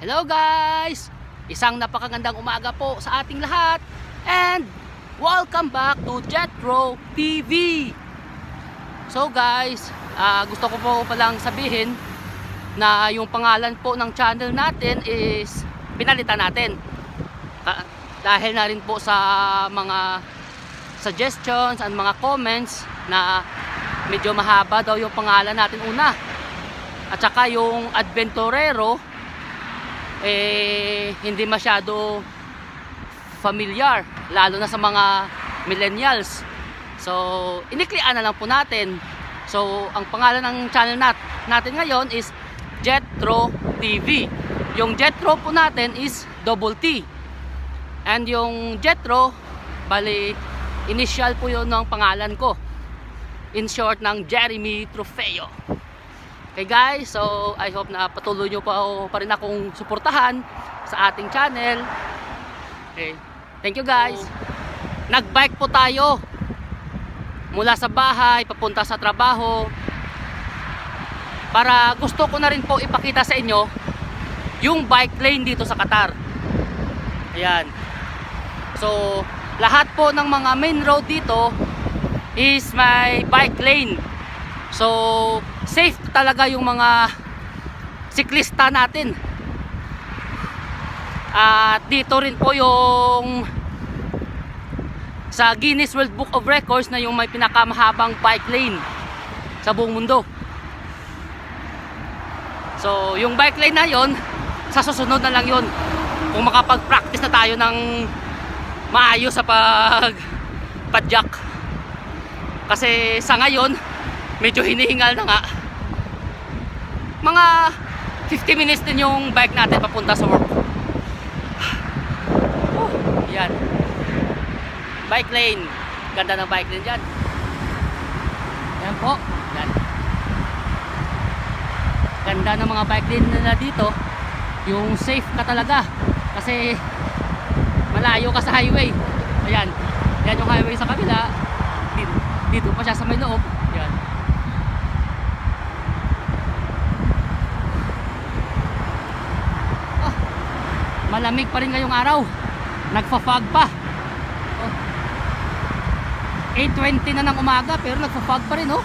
Hello guys! Isang napakagandang umaga po sa ating lahat and welcome back to Jetro TV. So guys, gusto ko po palang sabihin na yung pangalan po ng channel natin is pinalitan natin. Dahil na rin po sa mga suggestions and mga comments na medyo mahaba daw yung pangalan natin una. At saka yung adventurero hindi masyado familiar, lalo na sa mga millennials. So iniklian na lang po natin. So ang pangalan ng channel natin ngayon is Jetro TV. Yung Jetro po natin is double T. And yung Jetro, bali initial po yun ng pangalan ko, in short ng Jeremy Trofeo. Okay guys, so I hope na patuloy nyo pa rin akong suportahan sa ating channel. Okay, thank you guys. Nagbike po tayo mula sa bahay papunta sa trabaho, para gusto ko na rin po ipakita sa inyo yung bike lane dito sa Qatar. Ayan. So lahat po ng mga main road dito is may bike lane. So safe talaga yung mga siklista natin. At dito rin po yung sa Guinness World Book of Records na yung may pinakamahabang bike lane sa buong mundo. So yung bike lane na yon, sa susunod na lang yon, kung makapag-practice na tayo ng maayos sa pagpadyak. Kasi sa ngayon medyo hinihingal na nga. Mga 50 minutes din yung bike natin papunta sa work. Yan. Bike lane. Ganda ng bike lane dyan. Yan po. Yan. Ganda ng mga bike lane nila dito. Yung safe ka talaga. Kasi malayo ka sa highway. Ayan. Yan yung highway sa kabila. Dito pa siya sa may loob. Yan. Malamig pa rin ngayong araw. Nagfa-fog pa. 8:20 na ng umaga pero nagfa-fog pa rin, oh.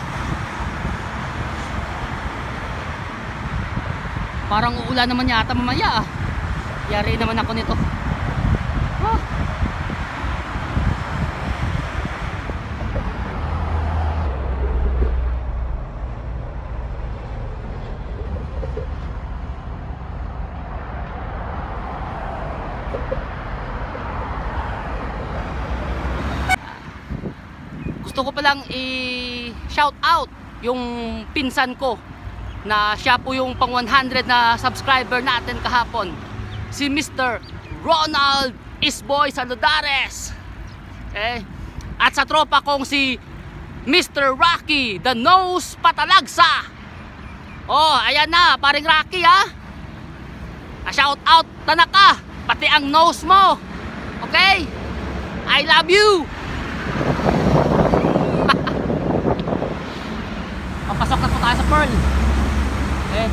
Parang uulan naman yata mamaya, ah. Yari naman ako nito. Oh. Gusto ko palang i-shout out yung pinsan ko na siya po yung pang 100 na subscriber natin kahapon, si Mr. Ronald Isboy Saludares. At sa tropa kong si Mr. Rocky the Nose Patalagsa. Oh, ayan na, paring Rocky, ha. Shout out Tanaka, pati ang nose mo. Okay? I love you. Papasok na po tayo sa Pearl. Okay.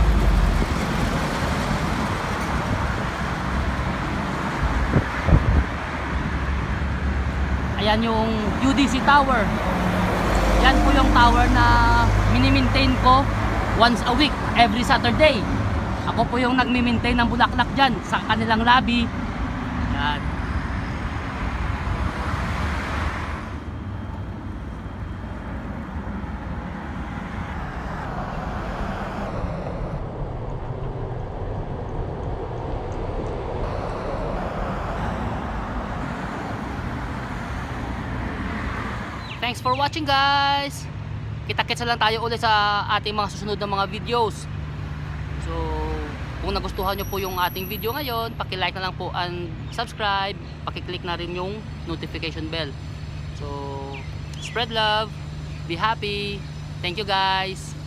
Ayan yung UDC Tower. Yan po yung tower na mini-maintain ko once a week, every Saturday. Ako po yung nagmi-maintain ng bulaklak dyan sa kanilang lobby. Yan. Thanks for watching guys. Kita-kits lang tayo ulit sa ating mga susunod na mga videos. So kung nagustuhan nyo po yung ating video ngayon, paki-like na lang po and subscribe. Paki-click na rin yung notification bell. So spread love, be happy. Thank you guys.